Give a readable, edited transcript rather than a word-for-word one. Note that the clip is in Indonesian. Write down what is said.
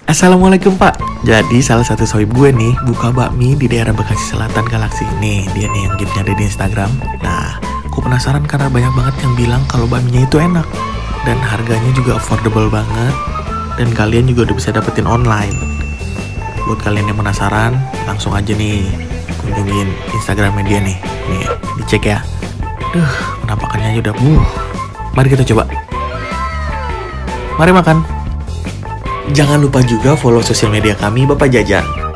Assalamualaikum Pak. Jadi salah satu sohib gue nih buka bakmi di daerah Bekasi Selatan Galaksi ini. Dia nih yang gifnya ada di Instagram. Nah, aku penasaran karena banyak banget yang bilang kalau bakminya itu enak dan harganya juga affordable banget. Dan kalian juga udah bisa dapetin online. Buat kalian yang penasaran, langsung aja nih kunjungin Instagramnya dia nih. Nih, dicek ya. Penampakannya aja udah Mari kita coba. Mari makan. Jangan lupa juga follow sosial media kami Bapak Jajan.